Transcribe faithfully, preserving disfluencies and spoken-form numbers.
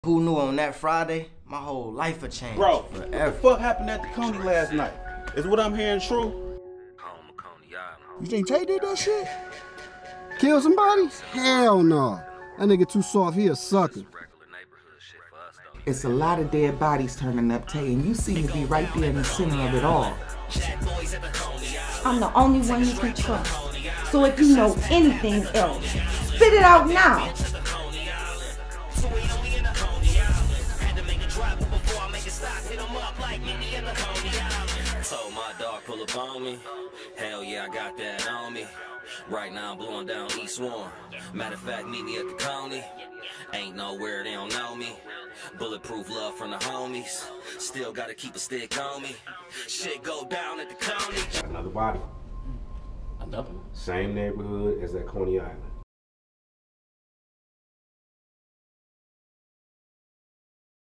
Who knew on that Friday, my whole life would change. Bro, forever. what the fuck happened at the Coney last night? Is what I'm hearing true? You think Tay did that shit? Kill somebody? Hell no. That nigga too soft, he a sucker. It's a lot of dead bodies turning up, Tay, and you seem to be right there in the center of it all. I'm the only one you can trust. So if you know anything else, spit it out now. Told my dog pull up on me. Hell yeah, I got that on me. Right now I'm blowing down East One. Matter of fact, meet me at the Coney. Ain't nowhere they don't know me. Bulletproof love from the homies. Still gotta keep a stick on me. Shit go down at the Coney. Another body. Another one? Same neighborhood as that Coney Island.